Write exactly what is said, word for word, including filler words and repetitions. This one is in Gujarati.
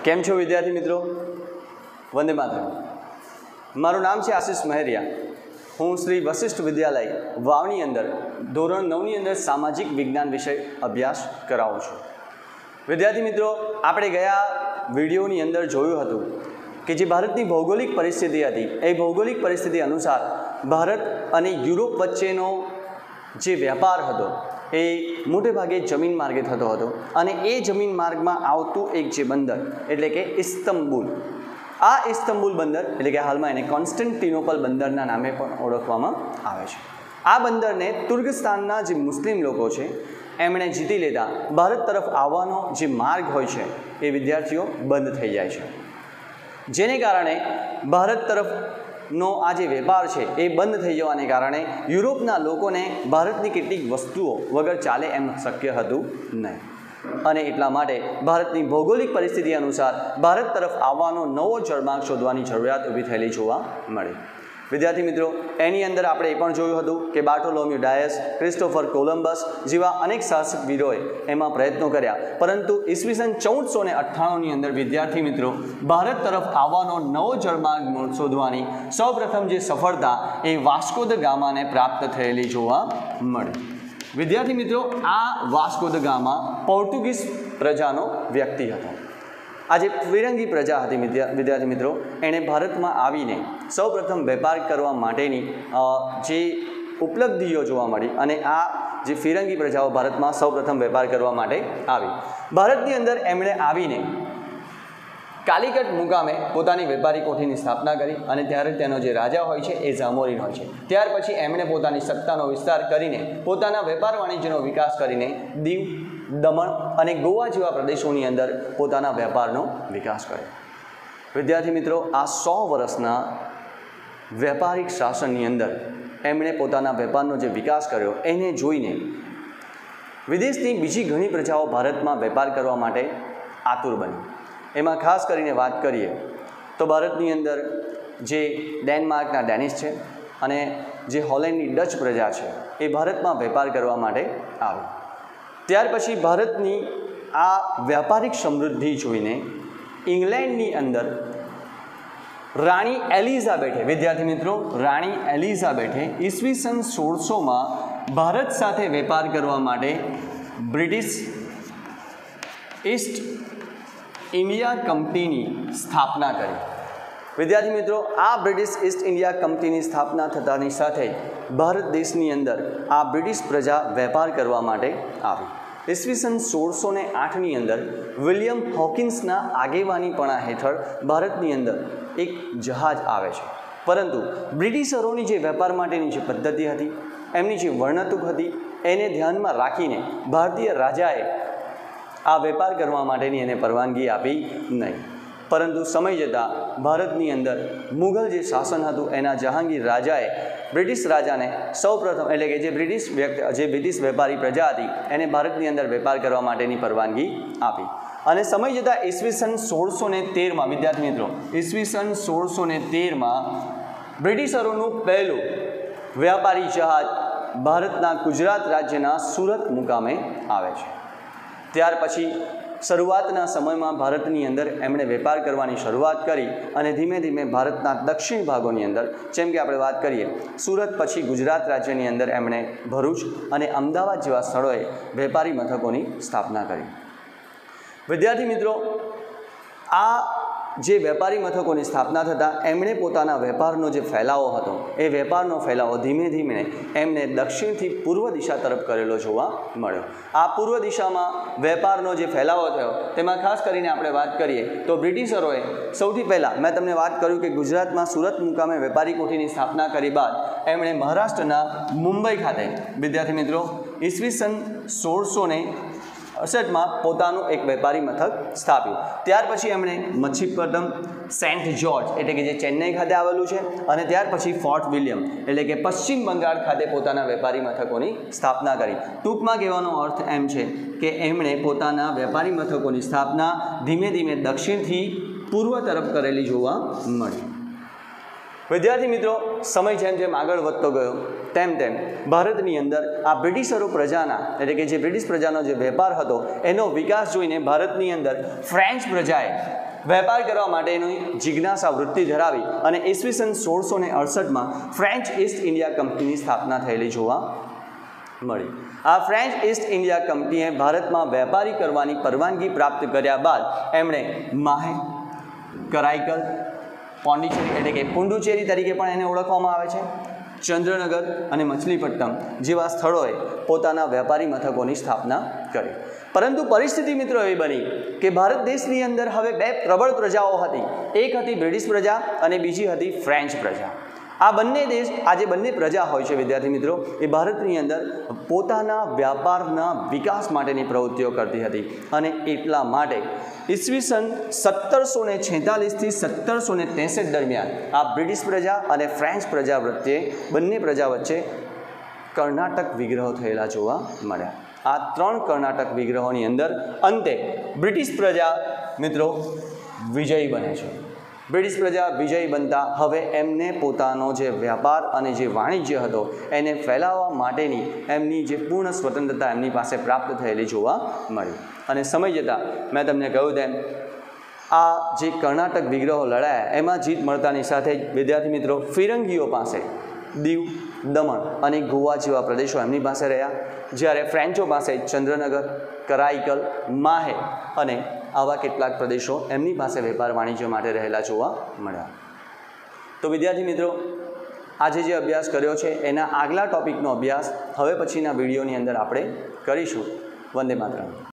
કેમ છો વિદ્યાર્થી મિત્રો? વંદે માતરમ. મારું નામ છે આશિષ મહેરિયા. હું શ્રી વશિષ્ઠ વિદ્યાલય વાવની અંદર ધોરણ નવની અંદર સામાજિક વિજ્ઞાન વિષય અભ્યાસ કરાવું છું. વિદ્યાર્થી મિત્રો, આપણે ગયા વિડીયોની અંદર જોયું હતું કે જે ભારતની ભૌગોલિક પરિસ્થિતિ હતી એ ભૌગોલિક પરિસ્થિતિ અનુસાર ભારત અને યુરોપ વચ્ચેનો જે વેપાર હતો એ મોટે ભાગે જમીન માર્ગે થતો હતો અને એ જમીન માર્ગમાં આવતું એક જે બંદર એટલે કે ઇસ્તંબુલ, આ ઇસ્તંબુલ બંદર એટલે કે હાલમાં એને કોન્સ્ટન્ટિનોપલ બંદરના નામે પણ ઓળખવામાં આવે છે. આ બંદરને તુર્કસ્તાનના જે મુસ્લિમ લોકો છે એમણે જીતી લેતા ભારત તરફ આવવાનો જે માર્ગ હોય છે એ વિદ્યાર્થીઓ બંધ થઈ જાય છે, જેને કારણે ભારત તરફનો આ જે વેપાર છે એ બંધ થઈ જવાને કારણે યુરોપના લોકોને ભારતની કેટલીક વસ્તુઓ વગર ચાલે એમ શક્ય હતું નહીં અને એટલા માટે ભારતની ભૌગોલિક પરિસ્થિતિ અનુસાર ભારત તરફ આવવાનો નવો જળમાર્ગ શોધવાની જરૂરિયાત ઊભી થયેલી જોવા મળી. વિદ્યાર્થી મિત્રો, એની અંદર આપણે એ પણ જોયું હતું કે બાર્ટોલોમ્યુ ડાયસ, ક્રિસ્ટોફર કોલમ્બસ જેવા અનેક શાસક વીરોએ એમાં પ્રયત્નો કર્યા, પરંતુ ઈસવીસન ચૌદસો ને અઠ્ઠાણુંની અંદર વિદ્યાર્થી મિત્રો ભારત તરફ આવવાનો નવો જળમાર્ગ શોધવાની સૌપ્રથમ જે સફળતા એ વાસ્કો દ ગામાને પ્રાપ્ત થયેલી જોવા મળી. વિદ્યાર્થી મિત્રો, આ વાસ્કો દ ગામા પોર્ટુગીઝ પ્રજાનો વ્યક્તિ હતો. આ જે ફિરંગી પ્રજા હતી વિદ્યાર્થી મિત્રો, એણે ભારતમાં આવીને સૌપ્રથમ વેપાર કરવા માટેની જે ઉપલબ્ધિઓ જોવા મળી અને આ જે ફિરંગી પ્રજાઓ ભારતમાં સૌપ્રથમ વેપાર કરવા માટે આવી. ભારતની અંદર એમણે આવીને કાલિકટ મુકામે પોતાની વેપારી કોઠીની સ્થાપના કરી અને ત્યારે તેનો જે રાજા હોય છે એ ઝામોરીન હોય છે. ત્યાર પછી એમણે પોતાની સત્તાનો વિસ્તાર કરીને પોતાના વેપાર વાણિજ્યનો વિકાસ કરીને દીવ, દમણ અને ગોવા જેવા પ્રદેશોની અંદર પોતાના વેપારનો વિકાસ કર્યો. વિદ્યાર્થી મિત્રો, આ સો વર્ષના વેપારિક શાસનની અંદર એમણે પોતાના વેપારનો જે વિકાસ કર્યો એને જોઈને વિદેશની બીજી ઘણી પ્રજાઓ ભારતમાં વેપાર કરવા માટે આતુર બની. એમાં ખાસ કરીને વાત કરીએ તો ભારતની અંદર જે ડેનમાર્કના ડેનિશ છે અને જે હોલેન્ડની ડચ પ્રજા છે એ ભારતમાં વેપાર કરવા માટે આવી. ત્યાર પછી ભારતની આ વ્યાપારિક સમૃદ્ધિ જોઈને ઇંગ્લેન્ડની અંદર રાણી એલિઝાબેથે વિદ્યાર્થી મિત્રો રાણી એલિઝાબેથે ઈસવીસન સોળસોમાં ભારત સાથે વેપાર કરવા માટે બ્રિટિશ ઈસ્ટ ઇન્ડિયા કંપનીની સ્થાપના કરી. વિદ્યાર્થી મિત્રો, આ બ્રિટિશ ઈસ્ટ ઇન્ડિયા કંપનીની સ્થાપના થતાની સાથે ભારત દેશની અંદર આ બ્રિટિશ પ્રજા વેપાર કરવા માટે આવી. ઈસવીસન સોળસો ને આઠની અંદર વિલિયમ હોકિન્સના આગેવાનીપણા હેઠળ ભારતની અંદર એક જહાજ આવે છે, પરંતુ બ્રિટિશરોની જે વેપાર માટેની જે પદ્ધતિ હતી, એમની જે વર્ણતુક હતી, એને ધ્યાનમાં રાખીને ભારતીય રાજાએ આ વેપાર કરવા માટેની એને પરવાનગી આપી નહીં. પરંતુ સમય જતાં ભારતની અંદર મુઘલ જે શાસન હતું એના જહાંગીર રાજાએ બ્રિટિશ રાજાને સૌપ્રથમ એટલે કે જે બ્રિટિશ વ્યક્તિ જે બ્રિટિશ વેપારી પ્રજા હતી એને ભારતની અંદર વેપાર કરવા માટેની પરવાનગી આપી. અને સમય જતાં ઈસવીસન સોળસો ને તેરમાં વિદ્યાર્થી મિત્રો ઈસવીસન સોળસો ને તેરમાં બ્રિટિશરોનું પહેલું વ્યાપારી જહાજ ભારતના ગુજરાત રાજ્યના સુરત મુકામે આવે છે. ત્યાર પછી શરૂઆતના સમયમાં ભારતની અંદર એમણે વેપાર કરવાની શરૂઆત કરી અને ધીમે ધીમે ભારતના દક્ષિણ ભાગોની અંદર, જેમ કે આપણે વાત કરીએ સુરત પછી ગુજરાત રાજ્યની અંદર એમણે ભરૂચ અને અમદાવાદ જેવા સ્થળોએ વેપારી મથકોની સ્થાપના કરી. વિદ્યાર્થી મિત્રો, આ જે વેપારી મથકોની સ્થાપના થતાં એમણે પોતાના વેપારનો જે ફેલાવો હતો એ વેપારનો ફેલાવો ધીમે ધીમે એમને દક્ષિણથી પૂર્વ દિશા તરફ કરેલો જોવા મળ્યો. આ પૂર્વ દિશામાં વેપારનો જે ફેલાવો થયો તેમાં ખાસ કરીને આપણે વાત કરીએ તો બ્રિટિશરોએ સૌથી પહેલાં મેં તમને વાત કર્યું કે ગુજરાતમાં સુરત મુકામે વેપારી કોઠીની સ્થાપના કરી બાદ એમણે મહારાષ્ટ્રના મુંબઈ ખાતે વિદ્યાર્થી મિત્રો ઈસવીસન સોળસો ને અડસઠમાં પોતાનું એક વેપારી મથક સ્થાપ્યું. ત્યાર પછી એમણે મચ્છીપટ્ટનમ, સેન્ટ જ્યોર્જ એટલે કે જે ચેન્નઈ ખાતે આવેલું છે અને ત્યાર પછી ફોર્ટ વિલિયમ એટલે કે પશ્ચિમ બંગાળ ખાતે પોતાના વેપારી મથકોની સ્થાપના કરી. ટૂંકમાં કહેવાનો અર્થ એમ છે કે એમણે પોતાના વેપારી મથકોની સ્થાપના ધીમે ધીમે દક્ષિણથી પૂર્વ તરફ કરેલી જોવા મળી. વિદ્યાર્થી મિત્રો, સમય જેમ જેમ આગળ વધતો ગયો તેમ તેમ ભારતની અંદર આ બ્રિટિશરો પ્રજાના એટલે કે જે બ્રિટિશ પ્રજાનો જે વેપાર હતો એનો વિકાસ જોઈને ભારતની અંદર ફ્રેન્ચ પ્રજાએ વેપાર કરવા માટેની જિજ્ઞાસા વૃત્તિ ધરાવી અને ઈસવીસન સોળસો ને અડસઠમાં ફ્રેન્ચ ઈસ્ટ ઇન્ડિયા કંપનીની સ્થાપના થયેલી જોવા મળી. આ ફ્રેન્ચ ઈસ્ટ ઇન્ડિયા કંપનીએ ભારતમાં વેપારી કરવાની પરવાનગી પ્રાપ્ત કર્યા બાદ એમણે માહે, કરાઈકલ, પોંડિચેરી એટલે કે પુડુચેરી તરીકે પણ એને ઓળખવામાં આવે છે, ચંદ્રનગર અને મછલીપટ્ટમ જેવા સ્થળોએ પોતાના વેપારી મથકોની સ્થાપના કરી. પરંતુ પરિસ્થિતિ મિત્રો એવી બની કે ભારત દેશની અંદર હવે બે પ્રબળ પ્રજાઓ હતી. એક હતી બ્રિટિશ પ્રજા અને બીજી હતી ફ્રેન્ચ પ્રજા. આ બંને દેશ આ જે બંને પ્રજા હોય છે વિદ્યાર્થી મિત્રો, એ ભારતની અંદર પોતાના વ્યાપારના વિકાસ માટેની પ્રવૃત્તિઓ કરતી હતી અને એટલા માટે ઈસવીસન સત્તરસો ને છેતાલીસથી સત્તરસો ને ત્રેસઠ દરમિયાન આ બ્રિટિશ પ્રજા અને ફ્રેન્ચ પ્રજા વચ્ચે બંને પ્રજા વચ્ચે કર્ણાટક વિગ્રહો થયેલા જોવા મળ્યા. આ ત્રણ કર્ણાટક વિગ્રહોની અંદર અંતે બ્રિટિશ પ્રજા મિત્રો વિજયી બને છે. બ્રિટિશ પ્રજા વિજયી બનતા હવે એમને પોતાનો જે વ્યાપાર અને જે વાણિજ્ય હતો એને ફેલાવવા માટેની એમની જે પૂર્ણ સ્વતંત્રતા એમની પાસે પ્રાપ્ત થયેલી જોવા મળી. અને સમય જતાં મેં તમને કહ્યું તેમ આ જે કર્ણાટક વિગ્રહો લડાયા એમાં જીત મળતાની સાથે જ વિદ્યાર્થી મિત્રો ફિરંગીઓ પાસે દીવ, દમણ અને ગોવા જેવા પ્રદેશો એમની પાસે રહ્યા, જ્યારે ફ્રેન્ચો પાસે ચંદ્રનગર, કરાઈકલ, માહે અને આવા કેટલાક પ્રદેશો એમની પાસે વેપાર વાણિજ્ય માટે રહેલા જોવા મળ્યા. તો વિદ્યાર્થી મિત્રો, આજે જે અભ્યાસ કર્યો છે એના આગલા ટૉપિકનો અભ્યાસ હવે પછીના વિડીયોની અંદર આપણે કરીશું. વંદે માતરમ.